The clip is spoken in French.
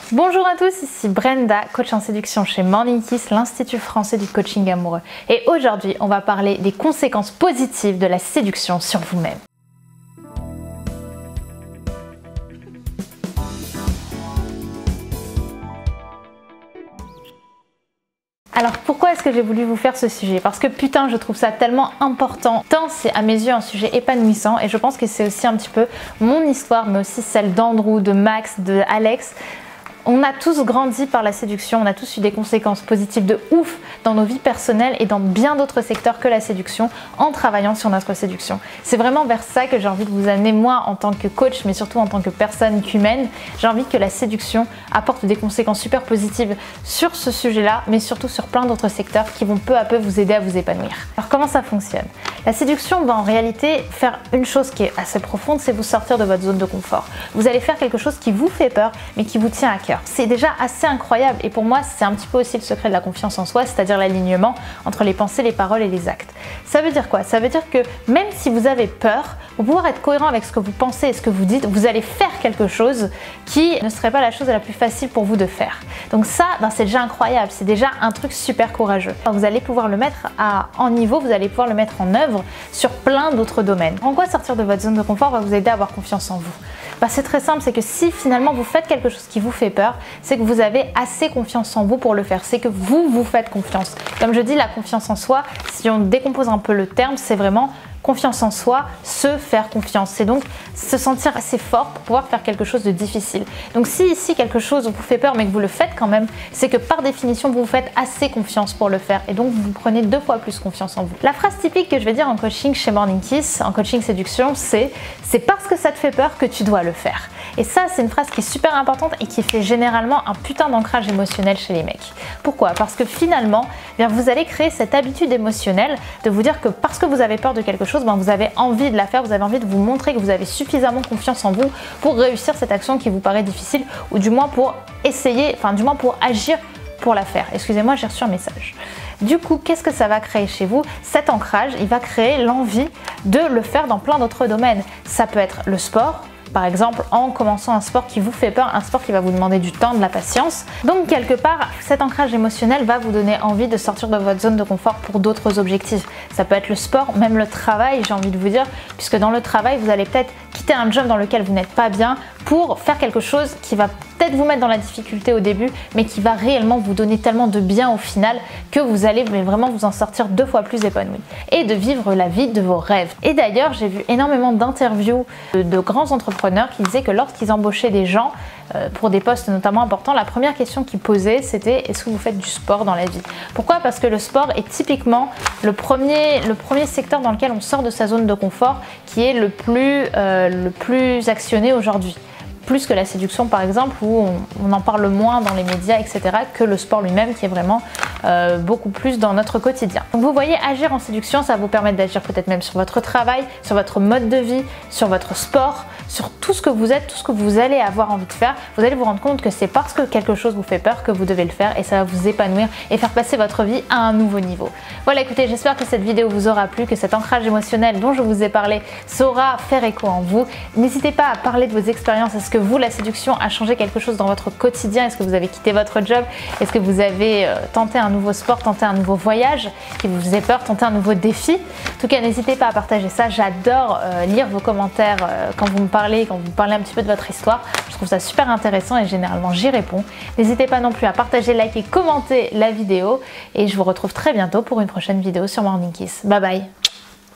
Bonjour à tous, ici Brenda, coach en séduction chez Morning Kiss, l'Institut français du coaching amoureux. Et aujourd'hui, on va parler des conséquences positives de la séduction sur vous-même. Alors pourquoi est-ce que j'ai voulu vous faire ce sujet? Parce que putain, je trouve ça tellement important, tant c'est à mes yeux un sujet épanouissant et je pense que c'est aussi un petit peu mon histoire, mais aussi celle d'Andrew, de Max, de Alex. On a tous grandi par la séduction, on a tous eu des conséquences positives de ouf dans nos vies personnelles et dans bien d'autres secteurs que la séduction en travaillant sur notre séduction. C'est vraiment vers ça que j'ai envie de vous amener, moi en tant que coach, mais surtout en tant que personne humaine. J'ai envie que la séduction apporte des conséquences super positives sur ce sujet-là, mais surtout sur plein d'autres secteurs qui vont peu à peu vous aider à vous épanouir. Alors comment ça fonctionne? La séduction va en réalité faire une chose qui est assez profonde, c'est vous sortir de votre zone de confort. Vous allez faire quelque chose qui vous fait peur, mais qui vous tient à cœur. C'est déjà assez incroyable et pour moi c'est un petit peu aussi le secret de la confiance en soi, c'est-à-dire l'alignement entre les pensées, les paroles et les actes. Ça veut dire quoi? Ça veut dire que même si vous avez peur, pour pouvoir être cohérent avec ce que vous pensez et ce que vous dites, vous allez faire quelque chose qui ne serait pas la chose la plus facile pour vous de faire. Donc ça, c'est déjà incroyable, c'est déjà un truc super courageux. Vous allez pouvoir le mettre en niveau, vous allez pouvoir le mettre en œuvre sur plein d'autres domaines. En quoi sortir de votre zone de confort va vous aider à avoir confiance en vous? C'est très simple, c'est que si finalement vous faites quelque chose qui vous fait peur, c'est que vous avez assez confiance en vous pour le faire, c'est que vous vous faites confiance. Comme je dis, la confiance en soi, si on décompose un peu le terme, c'est vraiment confiance en soi, se faire confiance. C'est donc se sentir assez fort pour pouvoir faire quelque chose de difficile. Donc si ici quelque chose vous fait peur mais que vous le faites quand même, c'est que par définition vous vous faites assez confiance pour le faire et donc vous prenez 2 fois plus confiance en vous. La phrase typique que je vais dire en coaching chez Morning Kiss, en coaching séduction, c'est parce que ça te fait peur que tu dois le faire. Et ça, c'est une phrase qui est super importante et qui fait généralement un putain d'ancrage émotionnel chez les mecs. Pourquoi? Parce que finalement, vous allez créer cette habitude émotionnelle de vous dire que parce que vous avez peur de quelque chose, vous avez envie de la faire, vous avez envie de vous montrer que vous avez suffisamment confiance en vous pour réussir cette action qui vous paraît difficile ou du moins pour essayer, du moins pour agir pour la faire. Excusez-moi, j'ai reçu un message. Du coup, qu'est-ce que ça va créer chez vous? Cet ancrage, il va créer l'envie de le faire dans plein d'autres domaines. Ça peut être le sport, par exemple en commençant un sport qui vous fait peur, un sport qui va vous demander du temps, de la patience. Donc quelque part, cet ancrage émotionnel va vous donner envie de sortir de votre zone de confort pour d'autres objectifs. Ça peut être le sport, même le travail, j'ai envie de vous dire, puisque dans le travail, vous allez peut-être quitter un job dans lequel vous n'êtes pas bien pour faire quelque chose qui va peut-être vous mettre dans la difficulté au début, mais qui va réellement vous donner tellement de bien au final que vous allez vraiment vous en sortir 2 fois plus épanoui et de vivre la vie de vos rêves. Et d'ailleurs, j'ai vu énormément d'interviews de grands entrepreneurs qui disaient que lorsqu'ils embauchaient des gens pour des postes notamment importants, la première question qu'ils posaient, c'était: est-ce que vous faites du sport dans la vie? Pourquoi? Parce que le sport est typiquement le premier secteur dans lequel on sort de sa zone de confort, qui est le plus actionné aujourd'hui. Plus que la séduction par exemple, où on en parle moins dans les médias, etc., que le sport lui-même qui est vraiment beaucoup plus dans notre quotidien. Donc vous voyez, agir en séduction, ça va vous permettre d'agir peut-être même sur votre travail, sur votre mode de vie, sur votre sport, sur tout ce que vous êtes, tout ce que vous allez avoir envie de faire. Vous allez vous rendre compte que c'est parce que quelque chose vous fait peur que vous devez le faire et ça va vous épanouir et faire passer votre vie à un nouveau niveau. Voilà, écoutez, j'espère que cette vidéo vous aura plu, que cet ancrage émotionnel dont je vous ai parlé saura faire écho en vous. N'hésitez pas à parler de vos expériences. Est-ce que vous, la séduction a changé quelque chose dans votre quotidien? Est-ce que vous avez quitté votre job? Est-ce que vous avez tenté un nouveau sport, tenté un nouveau voyage qui vous faisait peur, tenté un nouveau défi? En tout cas, n'hésitez pas à partager ça. J'adore lire vos commentaires quand vous me parlez, quand vous parlez un petit peu de votre histoire. Je trouve ça super intéressant et généralement j'y réponds. N'hésitez pas non plus à partager, liker, commenter la vidéo et je vous retrouve très bientôt pour une prochaine vidéo sur Morning Kiss. Bye bye!